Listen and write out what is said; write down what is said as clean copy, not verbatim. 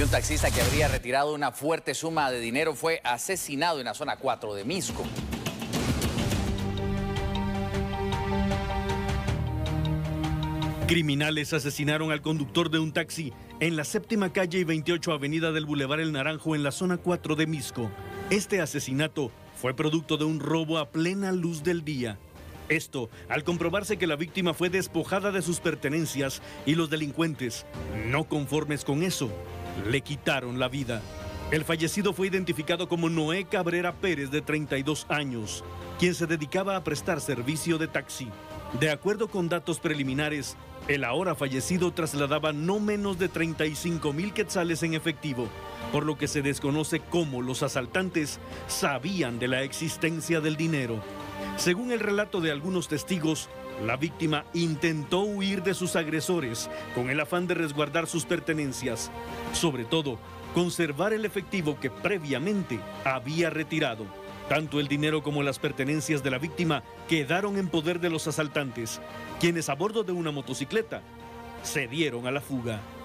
Y un taxista que habría retirado una fuerte suma de dinero fue asesinado en la zona 4 de Misco. Criminales asesinaron al conductor de un taxi en la 7ª calle y 28 avenida del Boulevard El Naranjo en la zona 4 de Misco. Este asesinato fue producto de un robo a plena luz del día. Esto al comprobarse que la víctima fue despojada de sus pertenencias y los delincuentes, no conformes con eso, le quitaron la vida. El fallecido fue identificado como Noé Cabrera Pérez, de 32 años, quien se dedicaba a prestar servicio de taxi. De acuerdo con datos preliminares, el ahora fallecido trasladaba no menos de 35,000 quetzales en efectivo, por lo que se desconoce cómo los asaltantes sabían de la existencia del dinero. Según el relato de algunos testigos, la víctima intentó huir de sus agresores con el afán de resguardar sus pertenencias, sobre todo conservar el efectivo que previamente había retirado. Tanto el dinero como las pertenencias de la víctima quedaron en poder de los asaltantes, quienes a bordo de una motocicleta se dieron a la fuga.